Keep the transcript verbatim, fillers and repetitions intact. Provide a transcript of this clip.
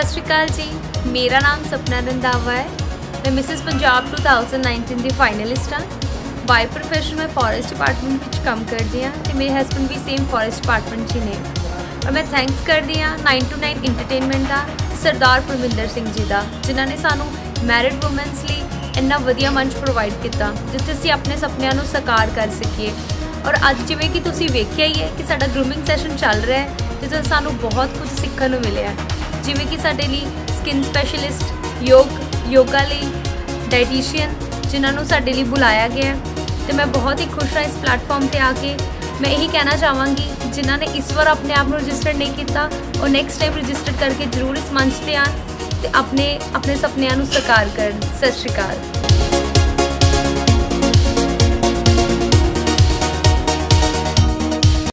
सत श्री अकाल जी, मेरा नाम सपना रंधावा है। मैं Mrs Punjab two thousand nineteen की फाइनलिस्ट हाँ। बाय प्रोफैशन मैं फॉरेस्ट डिपार्टमेंट में काम करती हाँ तो मेरे हसबैंड भी सेम फॉरेस्ट डिपार्टमेंट ही ने। और मैं थैंक्स करती हाँ नाइन टू नाइन इंटरटेनमेंट का सरदार परमिंदर सिंह जी का, जिन्होंने सानू मैरिड वूमेंस लिए इन्ना वधिया मंच प्रोवाइड किया जिथे असीं अपने सपनिਆਂ ਨੂੰ साकार कर सकीए। और अज जिवें कि तुसीं वेखिया ही है कि साडा ग्रूमिंग सैशन चल रहा है जिथे सानू बहुत कुछ सीखण नूं मिलिया है, जिवें कि साडे लई स्किन स्पैशलिस्ट, योग योगा लई डाइटिशियन जिन्होंने साडे लई बुलाया गया है। तो मैं बहुत ही खुश हाँ इस प्लेटफॉर्म पर आके। मैं यही कहना चाहवागी जिन्होंने इस बार अपने आप को रजिस्टर नहीं किया और नैक्सट टाइम रजिस्टर करके जरूर इस मंच पर आन ते अपने अपने सपनिਆਂ ਨੂੰ साकार करन। सत श्री अकाल।